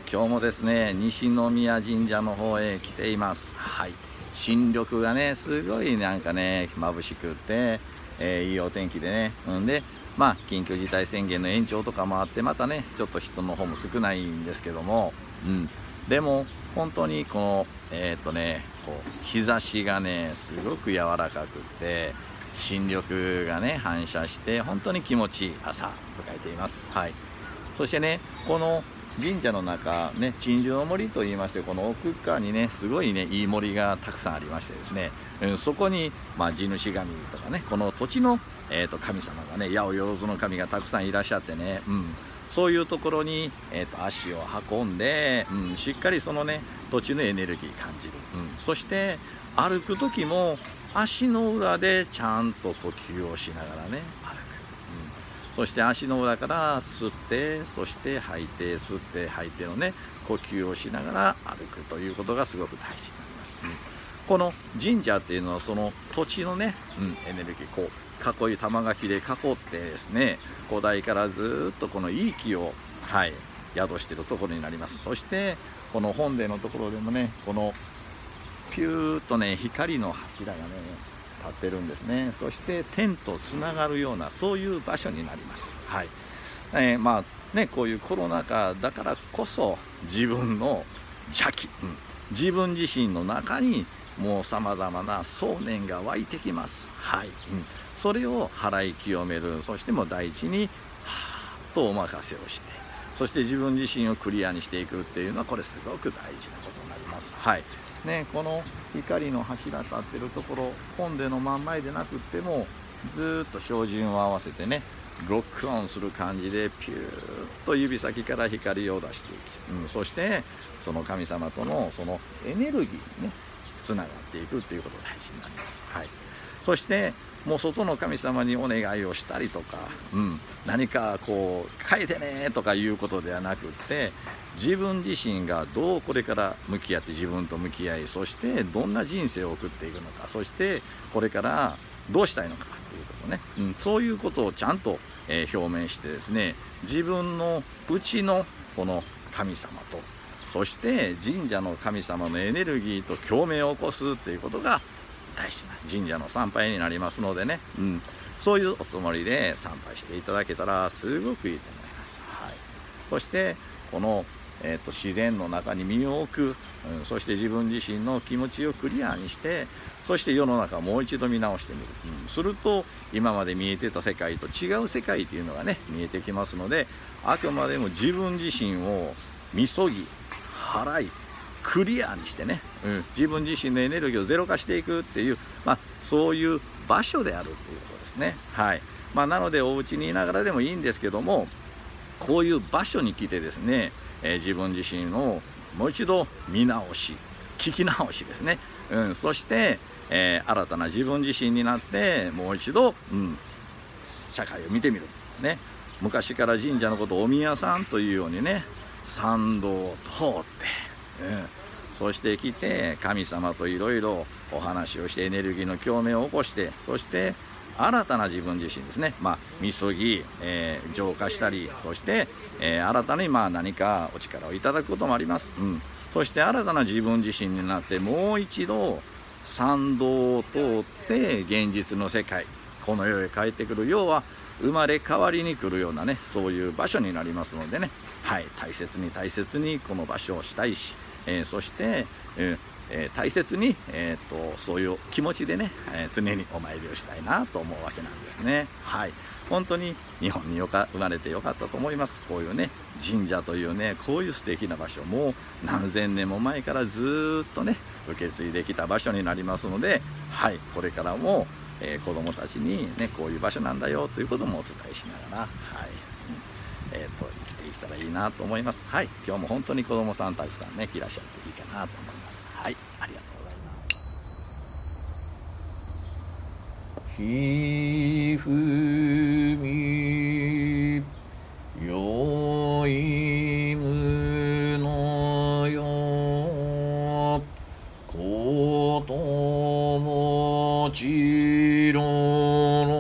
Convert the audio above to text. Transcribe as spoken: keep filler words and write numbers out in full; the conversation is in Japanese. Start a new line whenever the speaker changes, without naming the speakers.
今日もですね、西宮神社の方へ来ています。はい、新緑がね、すごいなんかね、眩しくって、えー、いいお天気でね、うんで、まあ、緊急事態宣言の延長とかもあって、またね、ちょっと人の方も少ないんですけども、うん、でも、本当にこの、えーっとね、こう日差しがね、すごく柔らかくって、新緑がね、反射して、本当に気持ちいい朝を迎えています。はい、そしてね、この神社の中、ね、鎮守の森といいまして、この奥側にね、すごいね、いい森がたくさんありましてですね、うん、そこに、まあ、地主神とかね、この土地の、えー、と神様がね、八百万の神がたくさんいらっしゃってね、うん、そういうところに、えー、と足を運んで、うん、しっかりそのね、土地のエネルギー感じる、うん、そして歩く時も足の裏でちゃんと呼吸をしながらね、歩く。そして足の裏から吸って、そして吐いて、吸って吐いてのね、呼吸をしながら歩くということがすごく大事になります。うん、この神社っていうのは、その土地のね、うん、エネルギー、こう囲い玉垣で囲ってですね、古代からずっとこのいい気を、はい、宿しているところになります。そしてこの本殿のところでもね、このピューッとね、光の柱がね、立ってるんですね。そして天とつながるような、そういう場所になります。はい、えー、まあね、こういうコロナ禍だからこそ、自分の邪気、うん、自分自身の中にもうさまざまな想念が湧いてきます。はい、うん、それを払い清める。そしてもう第一にはーっとお任せをして、そして自分自身をクリアにしていくっていうのは、これすごく大事なことになります。はいね、この光の柱立ってるところ、本殿の真ん前でなくっても、ずっと照準を合わせてね、ロックオンする感じでピューッと指先から光を出していく、うん、そしてその神様とのそのエネルギーにね、つながっていくっていうことが大事になります。はい、そしてもう外の神様にお願いをしたりとか、うん、何かこう変えてねとかいうことではなくって、自分自身がどうこれから向き合って自分と向き合い、そしてどんな人生を送っていくのか、そしてこれからどうしたいのかということね、うん、そういうことをちゃんと、えー、表明してですね、自分の内のこの神様と、そして神社の神様のエネルギーと共鳴を起こすということが大事な神社の参拝になりますのでね、うん、そういうおつもりで参拝していただけたらすごくいいと思います。はい、そしてこのえー、と自然の中に身を置く、うん、そして自分自身の気持ちをクリアにして、そして世の中をもう一度見直してみる、うん、すると今まで見えてた世界と違う世界というのがね、見えてきますので、あくまでも自分自身をみそぎ払いクリアにしてね、うん、自分自身のエネルギーをゼロ化していくっていう、まあ、そういう場所であるっていうことですね。はい、まあ、なのでお家にいながらでもいいんですけども、こういう場所に来てですね、えー、自分自身をもう一度見直し、聞き直しですね、うん、そして、えー、新たな自分自身になってもう一度、うん、社会を見てみる、ね、昔から神社のことをお宮さんというようにね、参道を通って、うん、そして来て神様といろいろお話をしてエネルギーの共鳴を起こして、そして新たな自分自身ですね、まあ、みそぎ、えー、浄化したり、そして、えー、新たにまあ何かお力をいただくこともあります。うん、そして新たな自分自身になって、もう一度参道を通って現実の世界、この世へ帰ってくる、要は生まれ変わりに来るようなね、そういう場所になりますのでね、はい、大切に大切にこの場所をしたいし、えー、そして、えーえー、大切に、えー、とそういう気持ちでね、えー、常にお参りをしたいなと思うわけなんですね。はい、本当に日本によか生まれてよかったと思います。こういうね、神社というね、こういう素敵な場所、もう何千年も前からずっとね、受け継いできた場所になりますので、はい、これからも、えー、子どもたちにね、こういう場所なんだよということもお伝えしながら、はい、うん、えー、と生きていけたらいいなと思います。はい、今日も本当に子どもさんたくさんね、いらっしゃっていいかなと思います。はい、ありがとうございます。
ひふみよいむのよこともちろ